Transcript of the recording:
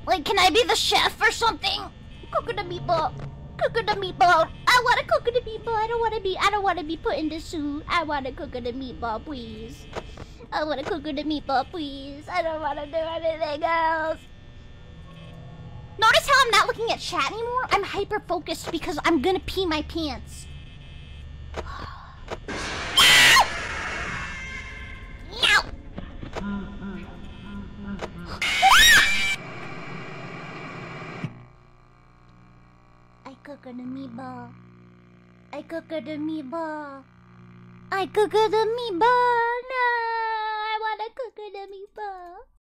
Like, can I be the chef or something? Cooker the meatball. Cooker the meatball. I want to cook the meatball. I don't want to be put in the soup. I want to cook the meatball, please. I want to cook the meatball, please. I don't want to do anything else. Notice how I'm not looking at chat anymore? I'm hyper-focused because I'm gonna pee my pants. I cook the meatball. I cook the meatball. I cook the meatball. No, I wanna cook the meatball.